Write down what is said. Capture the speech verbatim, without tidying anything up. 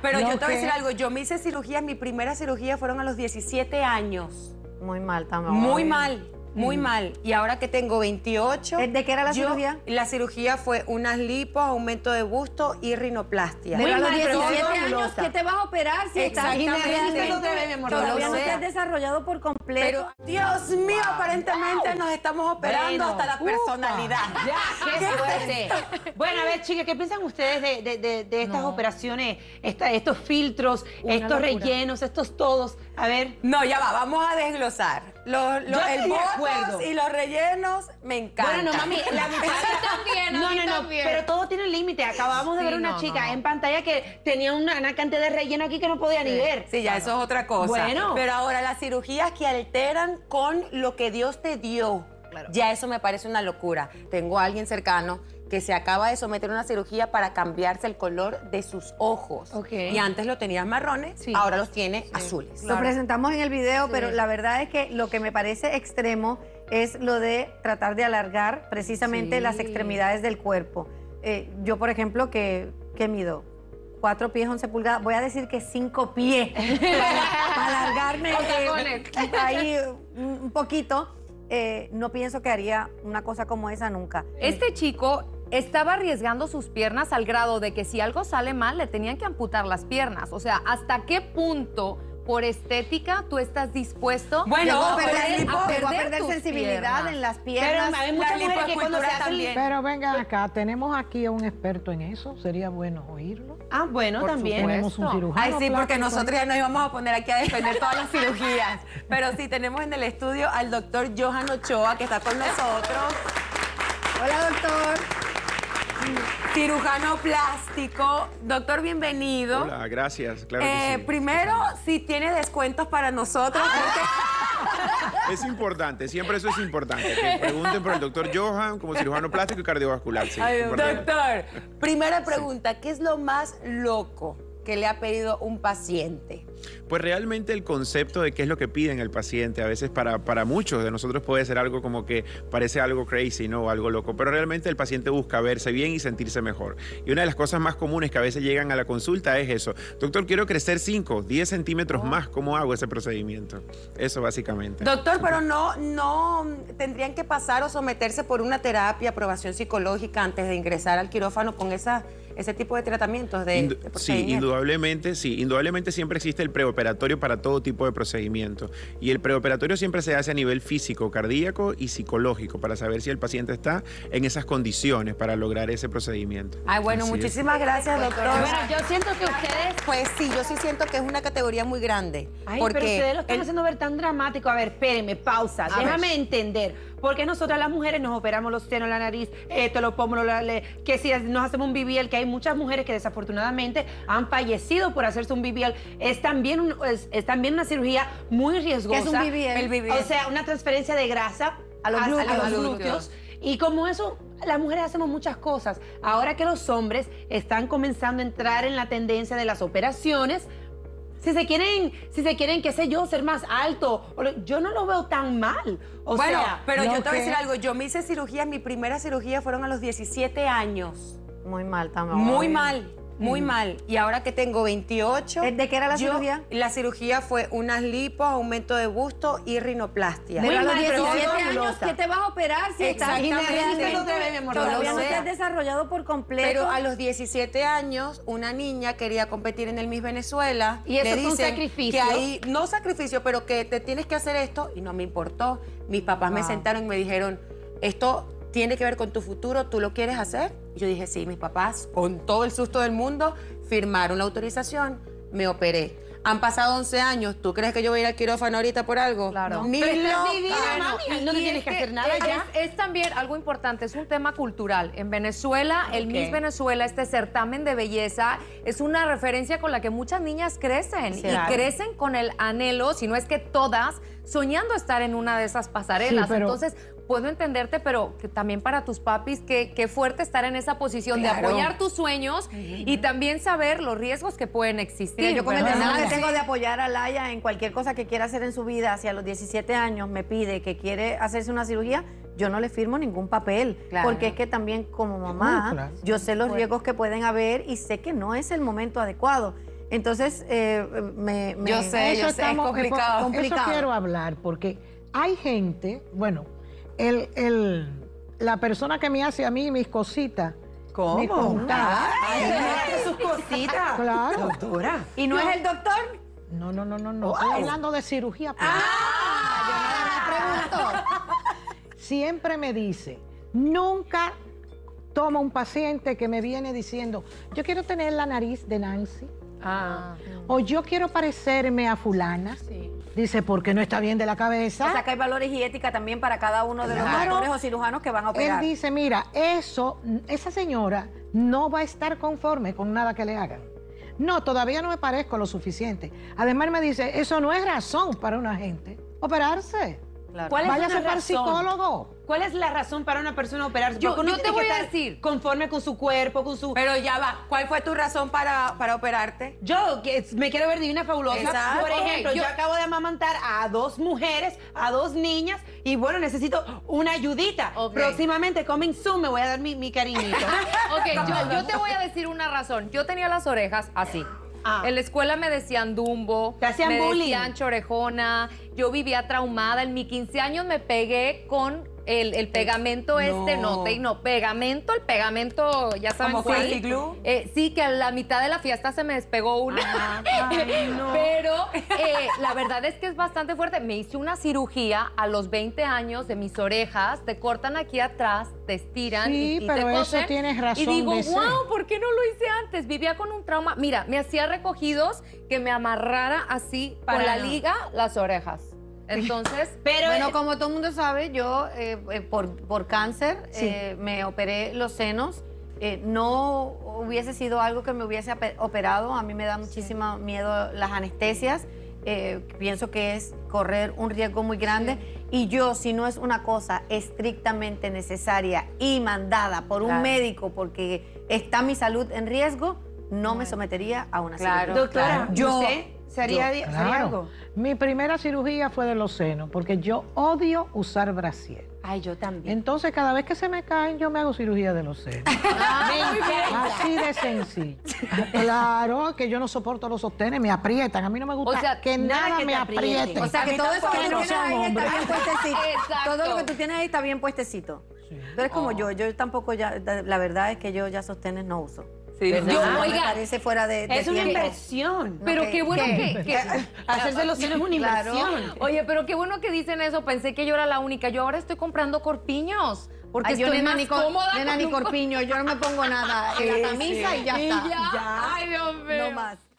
pero Lo yo te voy a que- decir algo. Yo me hice cirugía, mi primera cirugía fueron a los diecisiete años. Muy mal también. Muy mal. Muy mal. Y ahora que tengo veintiocho... ¿De qué era la yo- cirugía? La cirugía fue unas lipos, aumento de busto y rinoplastia. Pero a los mal, pero diecisiete muy años, fabulosa. ¿qué te vas a operar si estás Exactamente. No te ve, mi amor, todavía yo no lo te sé. has desarrollado por completo? Pero, Dios mío, aparentemente nos estamos operando Bueno, hasta la ufa. personalidad. Ya, qué fuerte. Bueno, a ver, chicas, ¿qué piensan ustedes de, de- de- de estas No. operaciones, esta- estos filtros, Una estos locura. rellenos, estos todos? A ver. No, ya va, vamos a desglosar. Los, los, Yo estoy el de botox acuerdo. y los rellenos me encantan. Bueno, no, mami, la muchacha también, a no, mí no, no, también. pero todo tiene un límite. Acabamos de Sí, ver una no, chica no, no. en pantalla que tenía una, una cantidad de relleno aquí que no podía ni ver. Sí, ya eso es otra cosa. Bueno. Pero ahora las cirugías que alteran con lo que Dios te dio, Claro. ya eso me parece una locura. Tengo a alguien cercano que se acaba de someter a una cirugía para cambiarse el color de sus ojos. Ok. Y antes lo tenías marrones, Sí. ahora los tiene azules. Lo presentamos en el video, pero la verdad es que lo que me parece extremo es lo de tratar de alargar precisamente Sí. las extremidades del cuerpo. Eh, yo, por ejemplo, que, que mido cuatro pies, once pulgadas, voy a decir que cinco pies para, para alargarme Con eh, tacones. ahí un, un poquito. Eh, no pienso que haría una cosa como esa nunca. Este chico estaba arriesgando sus piernas al grado de que si algo sale mal le tenían que amputar las piernas. O sea, ¿hasta qué punto por estética tú estás dispuesto Bueno, Llegó a pero perder, la lipo- a perder, a perder tus sensibilidad piernas? en las Pero piernas. hay muchas la mujeres que cuando se lipoescultura hacen... también. Pero vengan acá, tenemos aquí a un experto en eso, sería bueno oírlo. Ah, bueno, Por también. Tenemos un cirujano. Ay, sí, porque plástico. nosotros ya nos íbamos a poner aquí a defender todas las cirugías. Pero sí, tenemos en el estudio al doctor Johan Ochoa, que está con nosotros. Hola, doctor. Cirujano plástico. Doctor, bienvenido. Hola, gracias, claro Eh, que sí. primero, si tiene descuentos para nosotros. Es importante, siempre eso es importante. Que pregunten por el doctor Johan como cirujano plástico y cardiovascular. Sí, Ay, importante. doctor, primera pregunta, ¿qué es lo más loco que le ha pedido un paciente? Pues realmente el concepto de qué es lo que piden el paciente, a veces para, para muchos de nosotros puede ser algo como que parece algo crazy, ¿no? Algo loco, pero realmente el paciente busca verse bien y sentirse mejor. Y una de las cosas más comunes que a veces llegan a la consulta es eso. Doctor, quiero crecer cinco, diez centímetros más, ¿cómo hago ese procedimiento? Eso básicamente. Doctor, pero no, no tendrían que pasar o someterse por una terapia, aprobación psicológica antes de ingresar al quirófano con esa, ese tipo de tratamientos de, Indu- de sí, procedimientos? indudablemente, sí. Indudablemente siempre existe el preoperatorio para todo tipo de procedimiento. Y el preoperatorio siempre se hace a nivel físico, cardíaco y psicológico para saber si el paciente está en esas condiciones para lograr ese procedimiento. Ay, bueno, Así es. muchísimas gracias, doctor. Bueno, yo siento que ustedes... Pues sí, yo sí siento que es una categoría muy grande. Ay, porque pero ustedes lo están el- haciendo ver tan dramático. A ver, espérenme, pausa. A Déjame ver. entender. Porque nosotras las mujeres nos operamos los senos, la nariz, esto, los pómulos, la- le- que si nos hacemos un B B L, que hay muchas mujeres que desafortunadamente han fallecido por hacerse un B B L. Es también, un- es, es también una cirugía muy riesgosa. ¿Qué es un B B L? El B B L. O sea, una transferencia de grasa A los glúteos. a los A los glúteos. glúteos. Y como eso, las mujeres hacemos muchas cosas. Ahora que los hombres están comenzando a entrar en la tendencia de las operaciones, si se quieren, si se quieren, qué sé yo, ser más alto, o lo- yo no lo veo tan mal. O bueno, sea, pero lo yo te voy a que- decir algo. Yo me hice cirugía, mi primera cirugía fueron a los diecisiete años. Muy mal también. Muy mal, muy mal. Y ahora que tengo veintiocho... ¿De qué era la yo- cirugía? La cirugía fue unas lipos, aumento de busto y rinoplastia. Pero a los mal, pero diecisiete muy años, fabulosa. ¿qué te vas a operar si estás Exactamente. no te ve, mi amor, todavía yo no lo te sé. has desarrollado por completo? Pero a los diecisiete años, una niña quería competir en el Miss Venezuela. Y eso Le es un dicen sacrificio. Que ahí, no sacrificio, pero que te tienes que hacer esto. Y no me importó. Mis papás me Wow. sentaron y me dijeron, esto tiene que ver con tu futuro, ¿tú lo quieres hacer? Y yo dije, sí. Mis papás, con todo el susto del mundo, firmaron la autorización, me operé. Han pasado once años. ¿Tú crees que yo voy a ir al quirófano ahorita por algo? Claro. Ni Pero estás loca. divina, mami. No te Y tienes es que hacer nada es, ya. Es también algo importante, es un tema cultural. En Venezuela, el Ok. Miss Venezuela, este certamen de belleza, es una referencia con la que muchas niñas crecen. Claro. Y crecen con el anhelo, si no es que todas, soñando estar en una de esas pasarelas. Sí, pero- Entonces, puedo entenderte, pero que también para tus papis, qué qué fuerte estar en esa posición de Claro. apoyar tus sueños y también saber los riesgos que pueden existir. Mira, yo con el ¿verdad? deseo que Sí. tengo de apoyar a Laia en cualquier cosa que quiera hacer en su vida, si a los diecisiete años me pide que quiere hacerse una cirugía, yo no le firmo ningún papel, Claro. porque es que también como mamá, claro. yo sé los riesgos que pueden haber y sé que no es el momento adecuado. Entonces, eh, me, me- Yo sé, yo sé, es estamos- complicado. Eso complicado. quiero hablar, porque hay gente, bueno, el, el, la persona que me hace a mí mis cositas. ¿Cómo? Me contaba. Ay, mira sus cositas. Claro. Doctora. ¿Y no, es el doctor? No, no, no, no, no. Estoy hablando de cirugía. plástica. Siempre me dice, nunca toma un paciente que me viene diciendo, yo quiero tener la nariz de Nancy, Ah. o yo quiero parecerme a fulana. Sí. Dice, porque no está bien de la cabeza. O sea, que hay valores y ética también para cada uno de los Claro. doctores o cirujanos que van a Él operar. dice, mira, eso, esa señora no va a estar conforme con nada que le hagan. No, todavía no me parezco lo suficiente. Además me dice, eso no es razón para una gente operarse. Claro. ¿Cuál es Váyase una para el razón? psicólogo. ¿Cuál es la razón para una persona operarse? Yo- Porque uno yo tiene te voy que a estar decir. conforme con su cuerpo, con su... Pero ya va, ¿cuál fue tu razón para, para operarte? Yo que me quiero ver divina, fabulosa. Exacto. Por ejemplo, Ok, yo... yo- acabo de amamantar a dos mujeres, a dos niñas, y bueno, necesito una ayudita. Ok. Próximamente, coming soon, me voy a dar mi, mi cariñito. Ok, yo, yo te voy a decir una razón. Yo tenía las orejas así. Ah. En la escuela me decían Dumbo, Te hacían me bullying. decían chorejona, yo vivía traumada. En mis quince años me pegué con el, el pegamento este, no, te, no, pegamento, el pegamento, ya saben ¿Como cuál. Fuzzy Glue? Eh, sí, que a la mitad de la fiesta se me despegó una. Pero eh, la verdad es que es bastante fuerte. Me hice una cirugía a los veinte años de mis orejas, te cortan aquí atrás, te estiran Sí, y, y pero te eso cosen. tienes razón Y digo, de ser. wow, ¿por qué no lo hice antes? Vivía con un trauma. Mira, me hacía recogidos que me amarrara así Para con la no. liga las orejas. Entonces, Pero Bueno, eh, como todo el mundo sabe, yo eh, eh, por, por cáncer eh, me operé los senos. Eh, no hubiese sido algo que me hubiese ape- operado. A mí me da muchísimo miedo las anestesias. Eh, pienso que es correr un riesgo muy grande. Y yo, si no es una cosa estrictamente necesaria y mandada por un Claro. médico porque está mi salud en riesgo, no me sometería a una Claro. cirugía. doctora, claro. ¿y Yo- ¿usted se haría, yo, di- se haría Claro. algo? Mi primera cirugía fue de los senos, porque yo odio usar brasier. Ay, yo también. Entonces, cada vez que se me caen, yo me hago cirugía de los senos. Así de sencillo. Claro, que yo no soporto los sostenes, me aprietan. A mí no me gusta O sea, que nada nada que me te apriete. apriete. O sea, A que mí todo eso tampoco, que tú no tienes sean ahí está hombres. bien puestecito. Exacto. Todo lo que tú tienes ahí está bien puestecito. Tú eres como yo, yo tampoco ya, la verdad es que yo ya sostenes no uso. Sí, ¿Verdad? Yo, Me oiga, parece fuera de, de Es una tiempo. inversión. pero Ok, qué bueno ¿qué? que, que- Hacerse los senos es una Claro. inversión. Oye, pero qué bueno que dicen eso. Pensé que yo era la única. Yo ahora estoy comprando corpiños. Porque Ay, yo estoy nena más ni, cor- cómoda. nena con ni un cor- corpiño, yo no me pongo nada en la camisa y ya Y está. ya. Ay, Dios mío. No más.